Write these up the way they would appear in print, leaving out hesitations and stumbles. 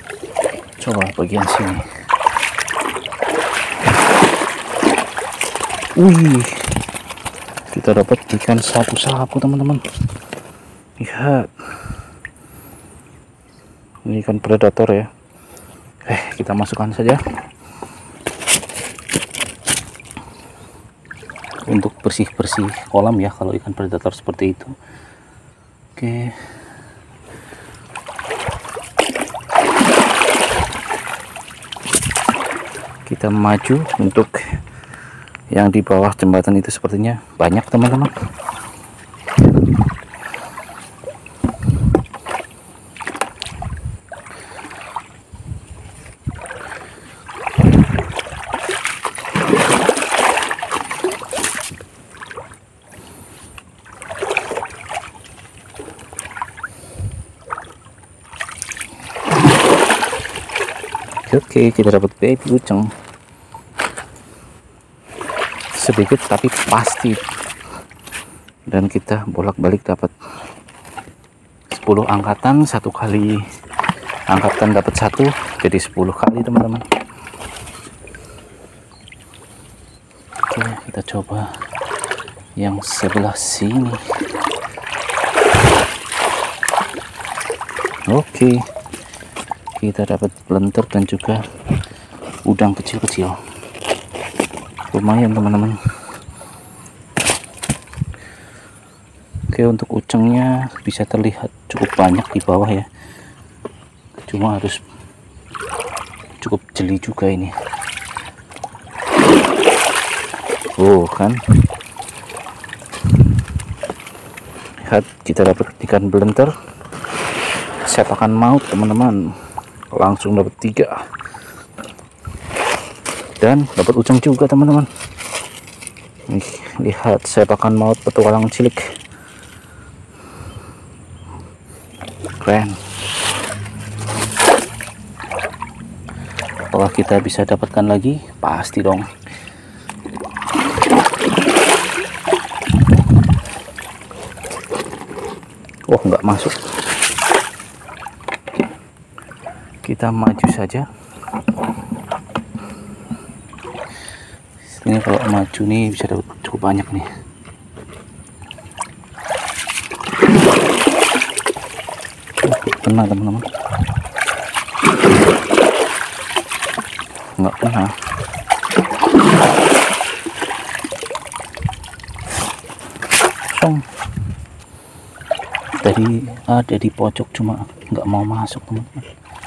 Coba bagian sini. Wih, kita dapat ikan sapu-sapu teman-teman. Lihat, ini ikan predator ya. Kita masukkan saja untuk bersih-bersih kolam ya kalau ikan predator seperti itu. Oke. Kita maju untuk yang di bawah jembatan itu, sepertinya banyak teman-teman. Oke, kita dapat baby uceng sedikit tapi pasti, dan kita bolak-balik dapat 10 angkatan. Satu kali angkatan dapat 1, jadi 10 kali teman-teman. Oke, kita coba yang sebelah sini. Oke, kita dapat belentar dan juga udang kecil-kecil. Lumayan teman-teman. Oke, untuk ucengnya bisa terlihat cukup banyak di bawah ya, cuma harus cukup jeli juga ini. Kan, lihat, kita dapat ikan belentar sepakan maut teman-teman, langsung dapat 3 dan dapat uceng juga teman-teman. Nih, lihat, sepakan maut petualang cilik, keren. Apakah kita bisa dapatkan lagi? Pasti dong. Nggak masuk. Kita maju saja. Ini kalau maju nih bisa dapat cukup banyak nih. Kena teman-teman. Nggak kena. Tadi ada di pojok cuma nggak mau masuk teman-teman.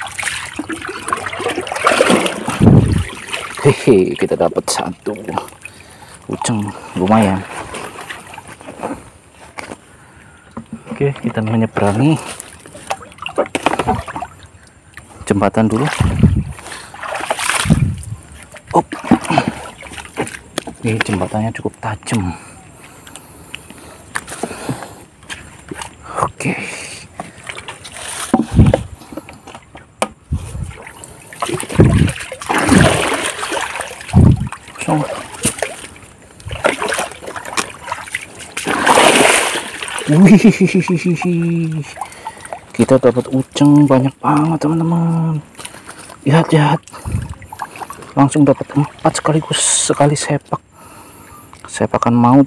Kita dapat 1 uceng, lumayan. Oke, kita menyeberangi jembatan dulu. Ini jembatannya cukup tajam. Oke. Kita dapat uceng banyak banget teman-teman. Lihat, langsung dapat 4 sekaligus, sekali sepakan maut.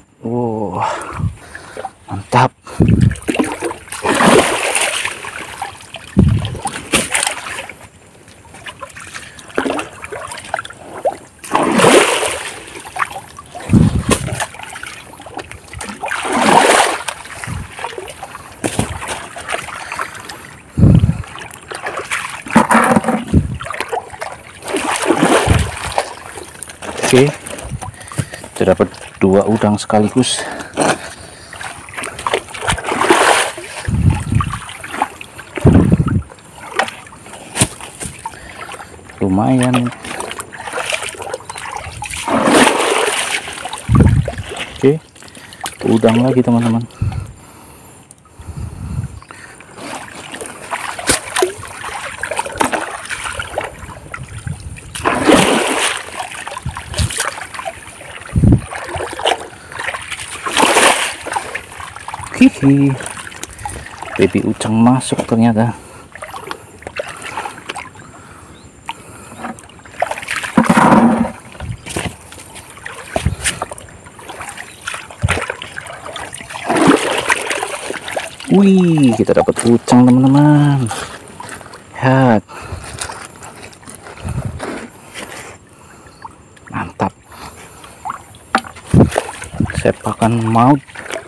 Mantap. Oke, kita dapat 2 udang sekaligus. Lumayan. Oke, udang lagi teman-teman. Baby uceng masuk ternyata. Wih, kita dapat ucang teman-teman. Lihat, mantap. Sepakan maut.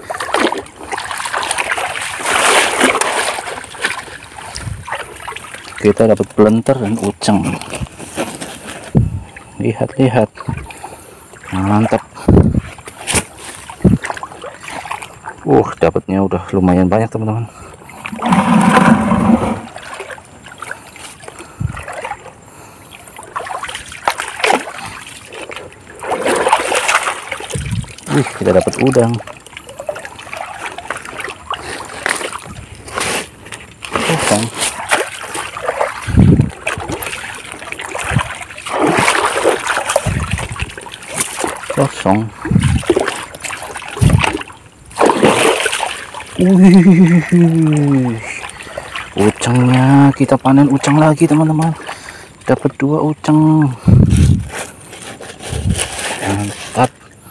Kita dapat belenter dan ucang. Lihat, mantap. Dapatnya udah lumayan banyak teman-teman. Kita dapat udang. Kosong. Ucangnya kita panen ucang lagi teman-teman. Dapat 2 ucang. Mantap.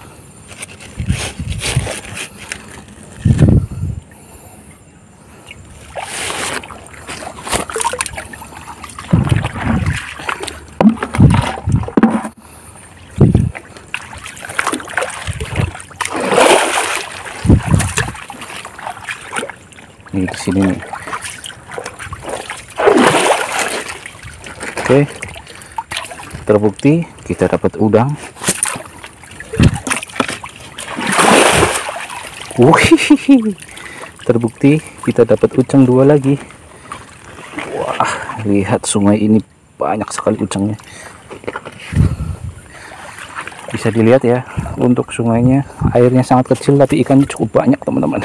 Ini di sini nih. Oke, terbukti kita dapat udang. Terbukti kita dapat ucang 2 lagi. Wah, lihat sungai ini banyak sekali ucangnya. Bisa dilihat ya, untuk sungainya airnya sangat kecil tapi ikannya cukup banyak teman-teman.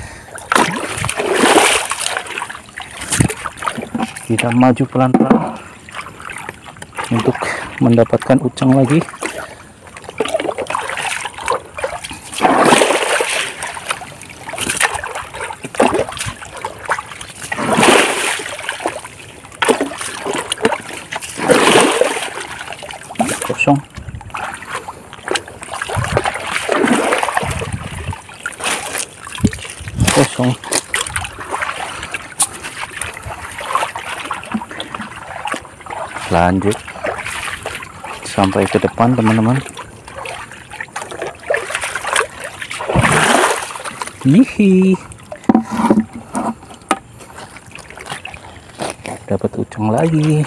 Kita maju pelan-pelan untuk mendapatkan ucang lagi. Kosong. Kosong. Lanjut sampai ke depan teman-teman. Hihi, dapat ucang lagi.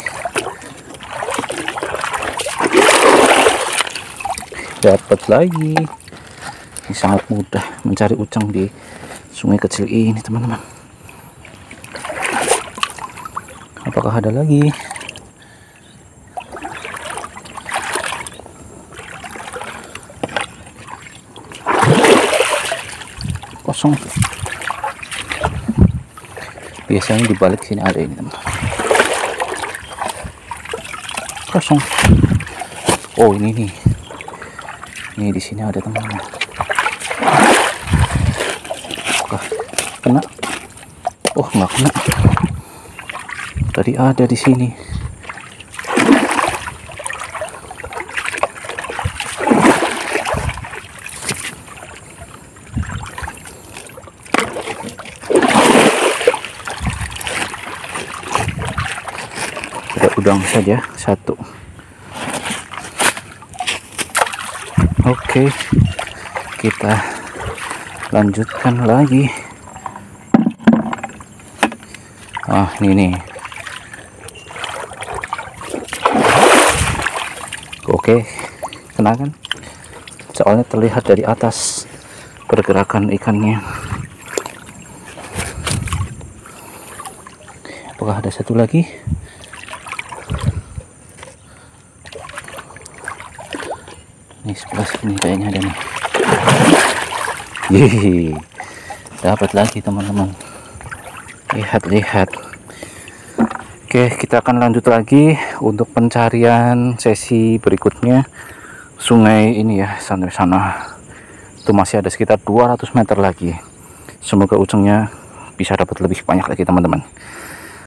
Dapat lagi. Ini sangat mudah mencari ucang di sungai kecil ini teman-teman. Apakah ada lagi? Kosong. Biasanya di balik sini ada ini teman. Kosong. Oh, ini nih. Ini di sini ada teman-teman. Kena? Oh, nggak kena. Tadi ada di sini. Udang saja 1. Oke, kita lanjutkan lagi. Ini nih. Oke, kena kan? Soalnya terlihat dari atas pergerakan ikannya. Apakah ada satu lagi? Ini sebelah sini kayaknya ada nih. Yeay, dapat lagi teman-teman. Lihat. Oke, kita akan lanjut lagi untuk pencarian sesi berikutnya. Sungai ini ya, sampai sana itu masih ada sekitar 200 meter lagi. Semoga ucangnya bisa dapat lebih banyak lagi teman-teman.